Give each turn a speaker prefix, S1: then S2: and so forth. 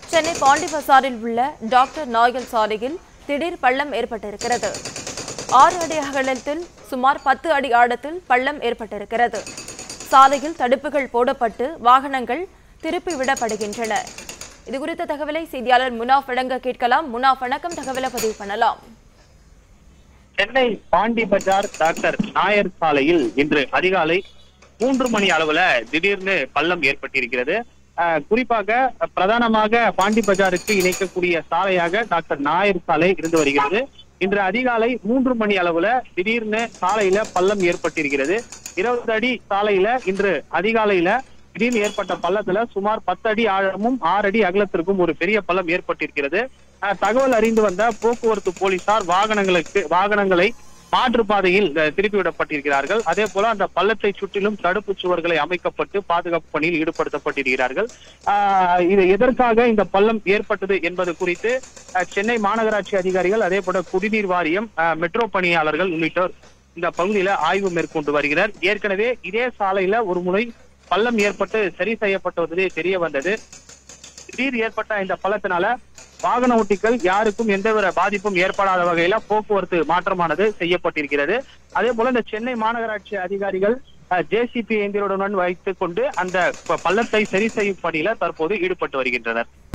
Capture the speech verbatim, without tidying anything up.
S1: சென்னை பாண்டி பசாரில் உள்ள டாக்டர் நாயல் சாலையில் திடீர் பள்ளம் ஏற்பட்டிருக்கிறது. ஆறு அடி அகலத்தில் சுமார் பத்து அடி ஆழத்தில் பள்ளம் ஏற்பட்டிருக்கிறது. சாலையில் தடுப்புகள் போடப்பட்டு வாகனங்கள் திருப்பி விடப்படுகின்றன. இதுகுறித்த தகவலை செய்தியாளர் முனாஃப் வழங்க கேட்கலாம். முனாஃப், வணக்கம். தகவலை பதிவு பண்ணலாம்.
S2: சென்னை பாண்டி பஜார் டாக்டர் நாயர் சாலையில் இன்று அதிகாலை மூன்று மணி அளவுல திடீர்னு பள்ளம் ஏற்பட்டிருக்கிறது. குறிப்பாக பிரதானமாக பாண்டி பஜாருக்கு இணைக்கக்கூடிய சாலையாக டாக்டர் நாயர் சாலை இருந்து வருகிறது. இன்று அதிகாலை மூன்று மணி அளவுல திடீர்னு சாலையில பள்ளம் ஏற்பட்டிருக்கிறது. இருபது அடி சாலையில இன்று அதிகாலையில திடீர்னு ஏற்பட்ட பள்ளத்துல சுமார் பத்து அடி ஆழமும் ஆறு அடி அகலத்திற்கும் ஒரு பெரிய பள்ளம் ஏற்பட்டிருக்கிறது. தகவல் அறிந்து வந்த போக்குவரத்து போலீசார் வாகனங்களுக்கு வாகனங்களை மாற்றுப்பாதையில் திருப்பி விடப்பட்டிருக்கிறார்கள். அதே போல அந்த பள்ளத்தை சுற்றிலும் தடுப்பு சுவர்களை அமைக்கப்பட்டு பாதுகாப்பு பணியில் ஈடுபடுத்தப்பட்டிருக்கிறார்கள். ஆஹ் இது எதற்காக இந்த பள்ளம் ஏற்பட்டது என்பது குறித்து சென்னை மாநகராட்சி அதிகாரிகள், அதே போல குடிநீர் வாரியம், மெட்ரோ பணியாளர்கள் உள்ளிட்டோர் இந்த பகுதியில ஆய்வு மேற்கொண்டு வருகிறார். ஏற்கனவே இதே சாலையில ஒரு முறை பள்ளம் ஏற்பட்டு சரி செய்யப்பட்டுவதே தெரிய வந்தது. திடீர் ஏற்பட்ட இந்த பள்ளத்தினால வாகன ஓட்டிகள் யாருக்கும் எந்தவித பாதிப்பும் ஏற்படாத வகையில போக்குவரத்து மாற்றமானது செய்யப்பட்டிருக்கிறது. அதே போல இந்த சென்னை மாநகராட்சி அதிகாரிகள் ஜேசிபி இயந்திரத்துடன் வைத்துக் கொண்டு அந்த பள்ளத்தை சரி செய்யும் பணியில தற்போது ஈடுபட்டு வருகின்றனர்.